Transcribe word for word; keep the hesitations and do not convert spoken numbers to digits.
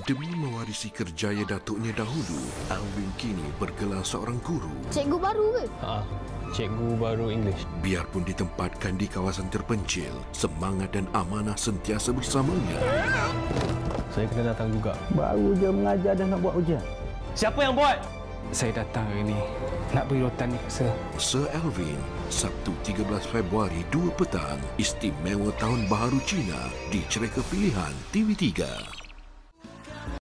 Demi mewarisi kerjaya datuknya dahulu, Alvin kini bergelar seorang guru. Cikgu baru ke? Ha, cikgu baru English. Biarpun ditempatkan di kawasan terpencil, semangat dan amanah sentiasa bersamanya. Saya kena datang juga. Baru je mengajar dah nak buat ujian. Siapa yang buat? Saya datang hari ini nak beri rotan ni ke Sir. Sir Alvin, Sabtu tiga belas Februari dua petang, istimewa Tahun Baharu Cina di Cereka Pilihan T V tiga.